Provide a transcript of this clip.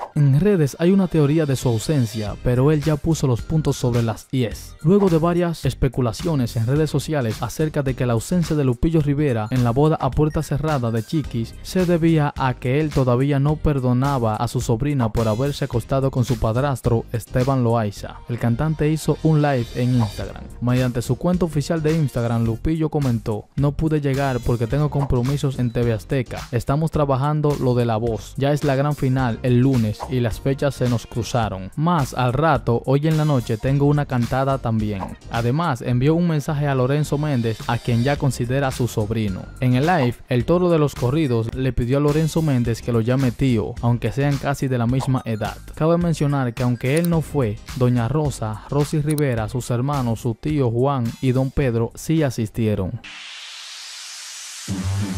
En redes hay una teoría de su ausencia, pero él ya puso los puntos sobre las IES. Luego de varias especulaciones en redes sociales acerca de que la ausencia de Lupillo Rivera en la boda a puerta cerrada de Chiquis se debía a que él todavía no perdonaba a su sobrina por haberse acostado con su padrastro Esteban Loaiza. El cantante hizo un live en Instagram. Mediante su cuenta oficial de Instagram, Lupillo comentó: "No pude llegar porque tengo compromisos en TV Azteca. Estamos trabajando lo de La Voz. Ya es la gran final el lunes y las fechas se nos cruzaron. Más al rato, hoy en la noche tengo una cantada también". Además, envió un mensaje a Lorenzo Méndez, a quien ya considera su sobrino. En el live, el toro de los corridos le pidió a Lorenzo Méndez que lo llame tío, aunque sean casi de la misma edad. Cabe mencionar que aunque él no fue, doña Rosa, Rosy Rivera, sus hermanos, su tío Juan y don Pedro sí asistieron.